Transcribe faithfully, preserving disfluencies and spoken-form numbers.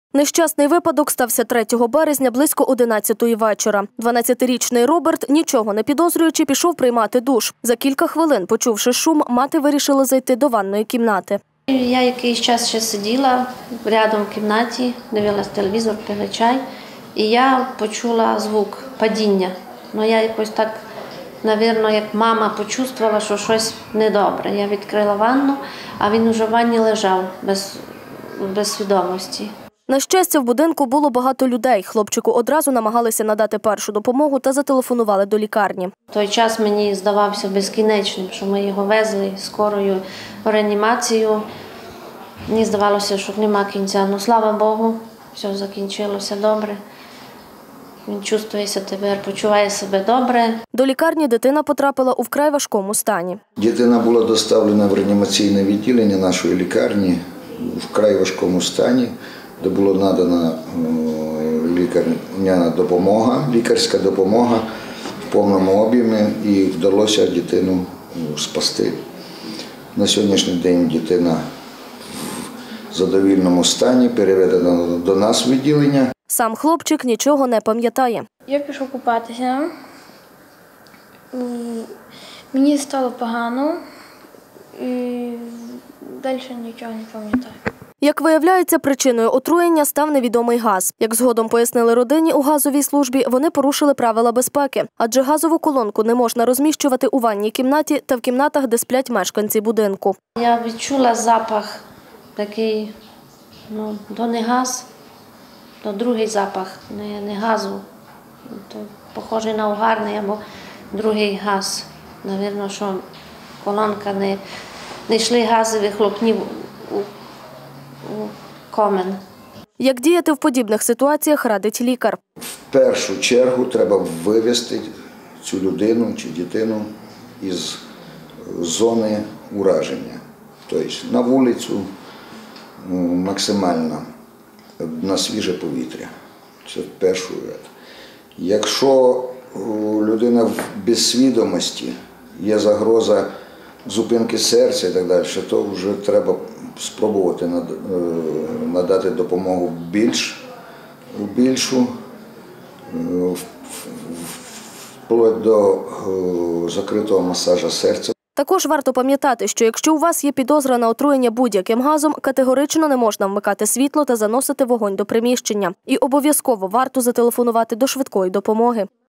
Нещасний випадок стався третього березня близько одинадцятої вечора. дванадцятирічний Роберт, нічого не підозрюючи, пішов приймати душ. За кілька хвилин, почувши шум, мати вирішила зайти до ванної кімнати. Я якийсь час ще сиділа рядом в кімнаті, дивилася телевізор, пила чай, і я почула звук падіння. Ну, я якось так, мабуть, як мама почувствувала, що щось недобре. Я відкрила ванну, а він уже в ванні лежав без, без свідомості. На щастя, в будинку було багато людей. Хлопчику одразу намагалися надати першу допомогу та зателефонували до лікарні. Той час мені здавався безкінечним, що ми його везли скорою в реанімацію. Мені здавалося, що нема кінця. Ну, слава Богу, все закінчилося добре. Він чувствується тепер, почуває себе добре. До лікарні дитина потрапила у вкрай важкому стані. Дитина була доставлена в реанімаційне відділення нашої лікарні у вкрай важкому стані, де була надана лікарняна допомога, лікарська допомога в повному об'ємі, і вдалося дитину спасти. На сьогоднішній день дитина в задовільному стані, переведена до нас в відділення. Сам хлопчик нічого не пам'ятає. Я пішов купатися, мені стало погано, і далі нічого не пам'ятаю. Як виявляється, причиною отруєння став невідомий газ. Як згодом пояснили родині у газовій службі, вони порушили правила безпеки, адже газову колонку не можна розміщувати у ванній кімнаті та в кімнатах, де сплять мешканці будинку. Я відчула запах такий, ну, то не газ, то другий запах, не, не газу, то похожий на угарний або другий газ. Навірно, що колонка не, не йшли гази вихлопні у у комен. Як діяти в подібних ситуаціях, радить лікар. В першу чергу треба вивести цю людину чи дитину із зони ураження. Тобто на вулицю максимально, на свіже повітря. Це перший ряд. Якщо людина в безсвідомості, є загроза зупинки серця і так далі, то вже треба спробувати надати допомогу більш, більшу, вплоть до закритого масажу серця. Також варто пам'ятати, що якщо у вас є підозра на отруєння будь-яким газом, категорично не можна вмикати світло та заносити вогонь до приміщення. І обов'язково варто зателефонувати до швидкої допомоги.